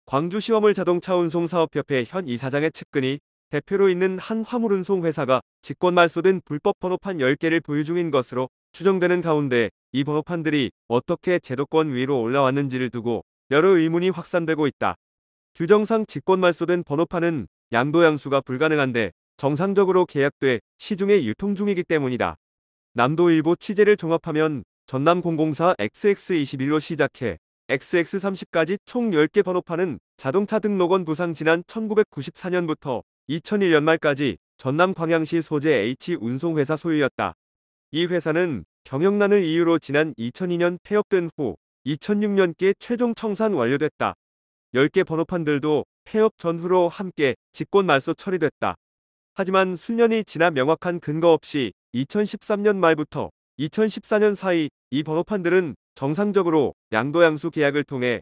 광주시화물자동차운송사업협회 현 이사장의 측근이 대표로 있는 한 화물운송회사가 직권 말소된 불법 번호판 10개를 보유 중인 것으로 추정되는 가운데 이 번호판들이 어떻게 제도권 위로 올라왔는지를 두고 여러 의문이 확산되고 있다. 규정상 직권 말소된 번호판은 양도양수가 불가능한데 정상적으로 계약돼 시중에 유통 중이기 때문이다. 남도일보 취재를 종합하면 전남004 XX21로 시작해 XX30까지 총 10개 번호판은 자동차 등록원 부상 지난 1994년부터 2001년 말까지 전남 광양시 소재 H운송회사 소유였다. 이 회사는 경영난을 이유로 지난 2002년 폐업된 후 2006년께 최종 청산 완료됐다. 10개 번호판들도 폐업 전후로 함께 직권 말소 처리됐다. 하지만 수년이 지나 명확한 근거 없이 2013년 말부터 2014년 사이 이 번호판들은 정상적으로 양도양수 계약을 통해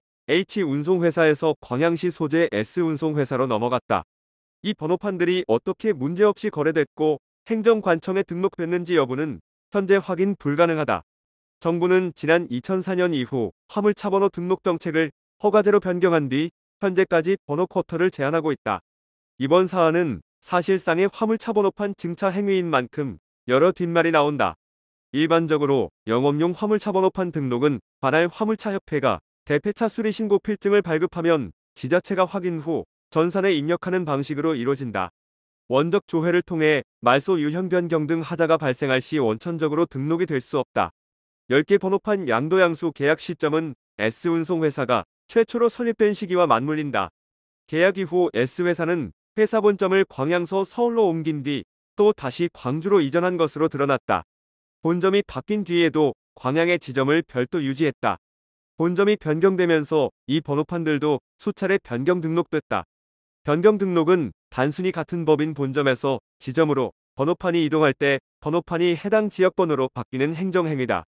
H운송회사에서 광양시 소재 S운송회사로 넘어갔다. 이 번호판들이 어떻게 문제없이 거래됐고 행정관청에 등록됐는지 여부는 현재 확인 불가능하다. 정부는 지난 2004년 이후 화물차번호 등록 정책을 허가제로 변경한 뒤 현재까지 번호 쿼터를 제한하고 있다. 이번 사안은 사실상의 화물차번호판 증차 행위인 만큼 여러 뒷말이 나온다. 일반적으로 영업용 화물차번호판 등록은 관할 화물차협회가 대폐차 수리신고 필증을 발급하면 지자체가 확인 후 전산에 입력하는 방식으로 이루어진다. 원적 조회를 통해 말소 유형 변경 등 하자가 발생할 시 원천적으로 등록이 될 수 없다. 10개 번호판 양도양수 계약 시점은 S운송회사가 최초로 설립된 시기와 맞물린다. 계약 이후 S회사는 회사 본점을 광양서 서울로 옮긴 뒤 또 다시 광주로 이전한 것으로 드러났다. 본점이 바뀐 뒤에도 광양의 지점을 별도 유지했다. 본점이 변경되면서 이 번호판들도 수차례 변경 등록됐다. 변경 등록은 단순히 같은 법인 본점에서 지점으로 번호판이 이동할 때 번호판이 해당 지역번호로 바뀌는 행정행위다.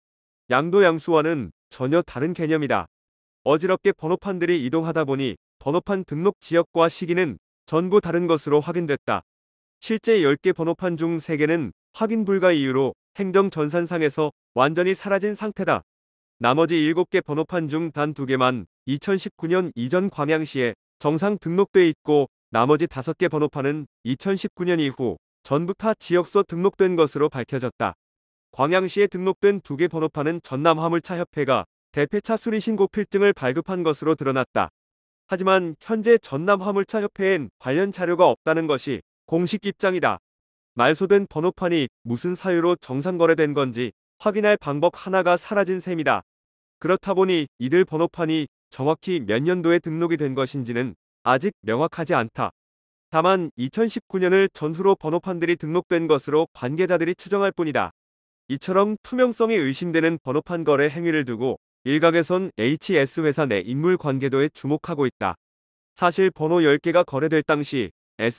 양도양수와는 전혀 다른 개념이다. 어지럽게 번호판들이 이동하다 보니 번호판 등록 지역과 시기는 전부 다른 것으로 확인됐다. 실제 10개 번호판 중 3개는 확인 불가 이유로 행정전산상에서 완전히 사라진 상태다. 나머지 7개 번호판 중 단 2개만 2019년 이전 광양시에 정상 등록돼 있고 나머지 5개 번호판은 2019년 이후 전부 타 지역서 등록된 것으로 밝혀졌다. 광양시에 등록된 2개 번호판은 전남화물차협회가 대폐차 수리신고 필증을 발급한 것으로 드러났다. 하지만 현재 전남화물차협회엔 관련 자료가 없다는 것이 공식 입장이다. 말소된 번호판이 무슨 사유로 정상거래된 건지 확인할 방법 하나가 사라진 셈이다. 그렇다 보니 이들 번호판이 정확히 몇 년도에 등록이 된 것인지는 아직 명확하지 않다. 다만 2019년을 전후로 번호판들이 등록된 것으로 관계자들이 추정할 뿐이다. 이처럼 투명성이 의심되는 번호판 거래 행위를 두고 일각에선 HS 회사 내 인물 관계도에 주목하고 있다. 사실 번호 10개가 거래될 당시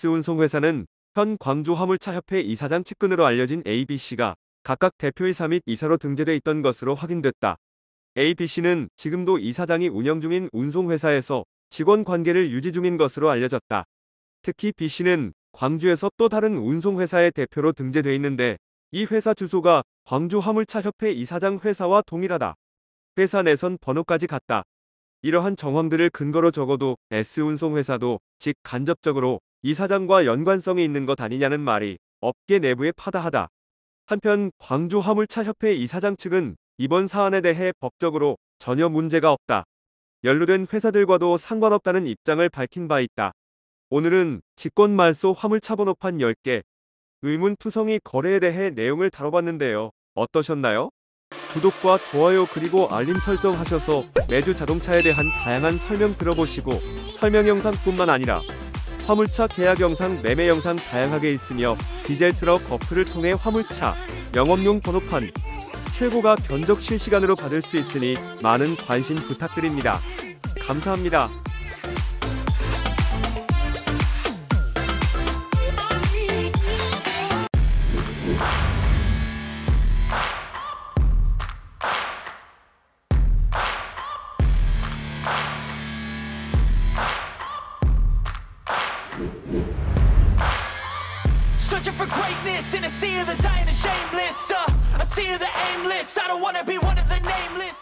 S운송회사는 현 광주화물차협회 이사장 측근으로 알려진 ABC가 각각 대표이사 및 이사로 등재돼 있던 것으로 확인됐다. ABC는 지금도 이사장이 운영 중인 운송회사에서 직원 관계를 유지 중인 것으로 알려졌다. 특히 B씨는 광주에서 또 다른 운송회사의 대표로 등재돼 있는데 이 회사 주소가 광주화물차협회 이사장 회사와 동일하다. 회사 내선 번호까지 같다. 이러한 정황들을 근거로 적어도 S운송회사도 즉 간접적으로 이사장과 연관성이 있는 것 아니냐는 말이 업계 내부에 파다하다. 한편 광주화물차협회 이사장 측은 이번 사안에 대해 법적으로 전혀 문제가 없다. 연루된 회사들과도 상관없다는 입장을 밝힌 바 있다. 오늘은 직권 말소 화물차 번호판 10개, 의문투성이 거래에 대해 내용을 다뤄봤는데요. 어떠셨나요? 구독과 좋아요 그리고 알림 설정하셔서 매주 자동차에 대한 다양한 설명 들어보시고 설명 영상뿐만 아니라 화물차 계약 영상, 매매 영상 다양하게 있으며 디젤 트럭 어플을 통해 화물차, 영업용 번호판, 최고가 견적 실시간으로 받을 수 있으니 많은 관심 부탁드립니다. 감사합니다. Searching for greatness in a sea of the dying and shameless. A sea of the aimless. I don't wanna be one of the nameless.